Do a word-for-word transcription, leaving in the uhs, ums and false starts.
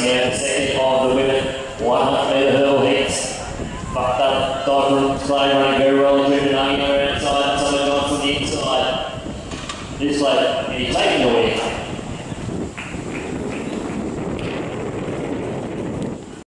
now the second of the women one hundred metre hurdle heats. Fucked up, dive from play running very well into Monagi, outside, someone on from the inside. This way, and he's taking the win.